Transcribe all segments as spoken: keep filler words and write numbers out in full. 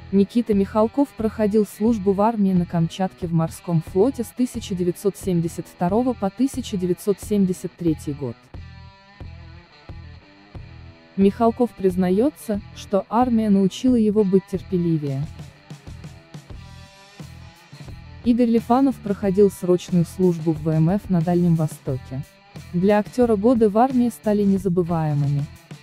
Никита Михалков проходил службу в армии на Камчатке в морском флоте с тысяча девятьсот семьдесят второго по тысяча девятьсот семьдесят третий год. Михалков признается, что армия научила его быть терпеливее. Игорь Лифанов проходил срочную службу в ВМФ на Дальнем Востоке. Для актера годы в армии стали незабываемыми.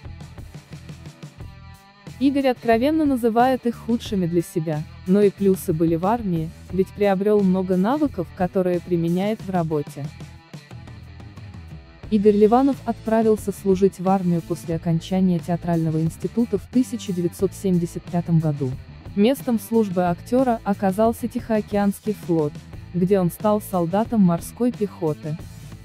Игорь откровенно называет их худшими для себя, но и плюсы были в армии, ведь приобрел много навыков, которые применяет в работе. Игорь Ливанов отправился служить в армию после окончания театрального института в тысяча девятьсот семьдесят пятом году. Местом службы актера оказался Тихоокеанский флот, где он стал солдатом морской пехоты.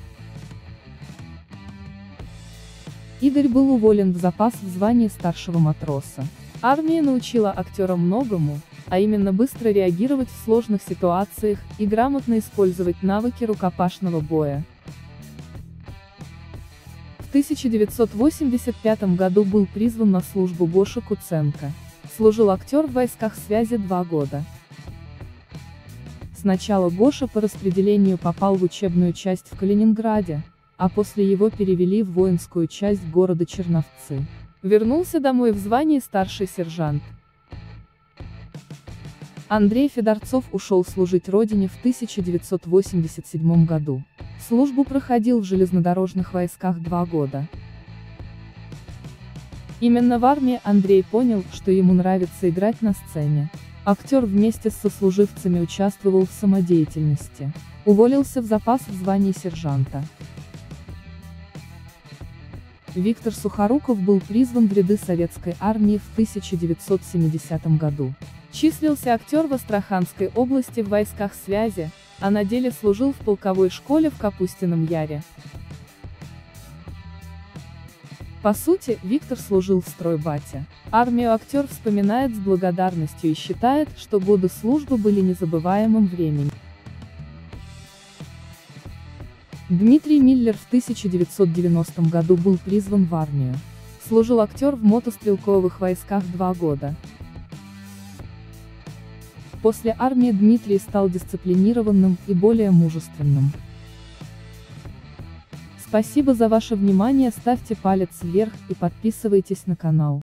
Игорь был уволен в запас в звании старшего матроса. Армия научила актера многому, а именно быстро реагировать в сложных ситуациях и грамотно использовать навыки рукопашного боя. В тысяча девятьсот восемьдесят пятом году был призван на службу Гоша Куценко. Служил актер в войсках связи два года. Сначала Гоша по распределению попал в учебную часть в Калининграде, а после его перевели в воинскую часть города Черновцы. Вернулся домой в звании старший сержант. Андрей Федорцов ушел служить родине в тысяча девятьсот восемьдесят седьмом году. Службу проходил в железнодорожных войсках два года. Именно в армии Андрей понял, что ему нравится играть на сцене. Актер вместе с сослуживцами участвовал в самодеятельности. Уволился в запас в звании сержанта. Виктор Сухоруков был призван в ряды советской армии в тысяча девятьсот семидесятом году. Числился актер в Астраханской области в войсках связи, а на деле служил в полковой школе в Капустином Яре. По сути, Виктор служил в стройбате. Армию актер вспоминает с благодарностью и считает, что годы службы были незабываемым временем. Дмитрий Миллер в тысяча девятьсот девяностом году был призван в армию. Служил актер в мотострелковых войсках два года. После армии Дмитрий стал дисциплинированным и более мужественным. Спасибо за ваше внимание, ставьте палец вверх и подписывайтесь на канал.